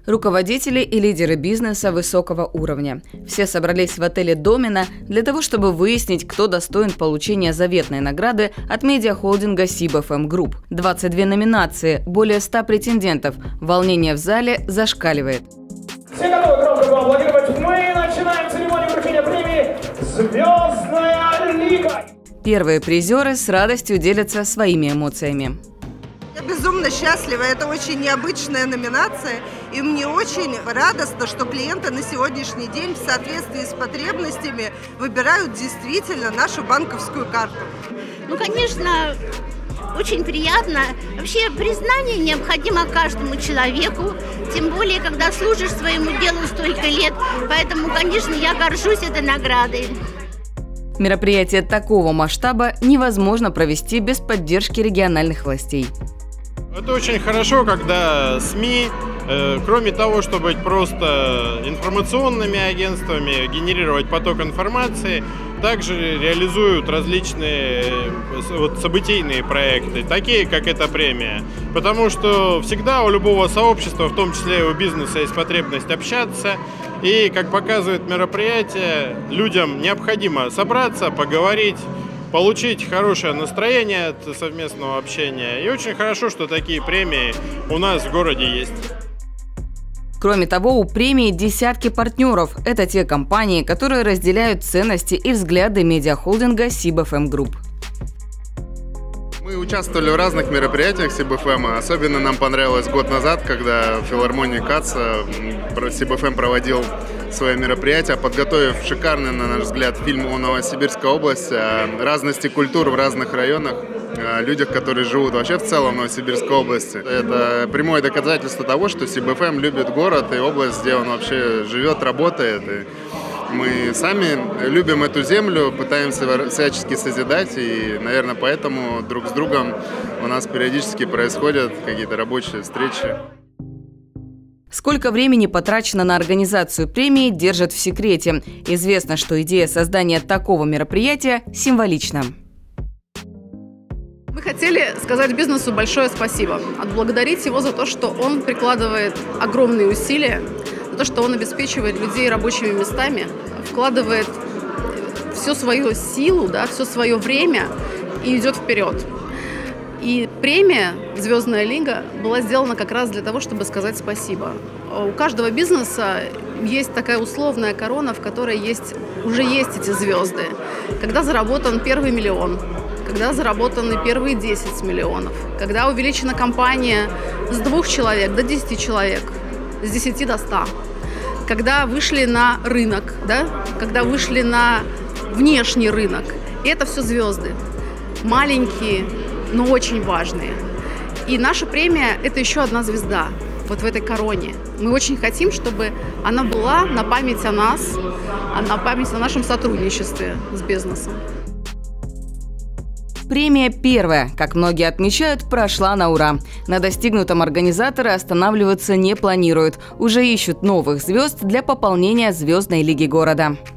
Руководители и лидеры бизнеса высокого уровня. Все собрались в отеле «Домина» для того, чтобы выяснить, кто достоин получения заветной награды от медиахолдинга CBFM Group. 22 номинации, более 100 претендентов. Волнение в зале зашкаливает. Все готовы громко поаплодировать. Мы начинаем церемонию вручения премии «Звездная лига». Первые призеры с радостью делятся своими эмоциями. Я безумно счастлива, это очень необычная номинация, и мне очень радостно, что клиенты на сегодняшний день в соответствии с потребностями выбирают действительно нашу банковскую карту. Ну, конечно, очень приятно. Вообще признание необходимо каждому человеку, тем более, когда служишь своему делу столько лет, поэтому, конечно, я горжусь этой наградой. Мероприятие такого масштаба невозможно провести без поддержки региональных властей. Это очень хорошо, когда СМИ, кроме того, чтобы быть просто информационными агентствами, генерировать поток информации, также реализуют различные событийные проекты, такие как эта премия. Потому что всегда у любого сообщества, в том числе и у бизнеса, есть потребность общаться. И, как показывает мероприятие, людям необходимо собраться, поговорить, получить хорошее настроение от совместного общения. И очень хорошо, что такие премии у нас в городе есть. Кроме того, у премии десятки партнеров. Это те компании, которые разделяют ценности и взгляды медиахолдинга CBFM Group. Мы участвовали в разных мероприятиях CBFM. Особенно нам понравилось год назад, когда в филармонии Каца CBFM проводил свое мероприятие, подготовив шикарный, на наш взгляд, фильм о Новосибирской области, о разности культур в разных районах, о людях, которые живут вообще в целом в Новосибирской области. Это прямое доказательство того, что CBFM любит город и область, где он вообще живет, работает. И мы сами любим эту землю, пытаемся всячески созидать, и, наверное, поэтому друг с другом у нас периодически происходят какие-то рабочие встречи. Сколько времени потрачено на организацию премии, держат в секрете. Известно, что идея создания такого мероприятия символична. Мы хотели сказать бизнесу большое спасибо, отблагодарить его за то, что он прикладывает огромные усилия, за то, что он обеспечивает людей рабочими местами, вкладывает всю свою силу, все свое время и идет вперед. И премия «Звездная лига» была сделана как раз для того, чтобы сказать спасибо. У каждого бизнеса есть такая условная корона, в которой уже есть эти звезды. Когда заработан первый миллион, когда заработаны первые 10 миллионов, когда увеличена компания с 2 человек до 10 человек, с 10 до 100, когда вышли на рынок, когда вышли на внешний рынок. И это все звезды. Маленькие, но очень важные. И наша премия – это еще одна звезда вот в этой короне. Мы очень хотим, чтобы она была на память о нас, на память о нашем сотрудничестве с бизнесом. Премия первая, как многие отмечают, прошла на ура. На достигнутом организаторы останавливаться не планируют. Уже ищут новых звезд для пополнения звездной лиги города.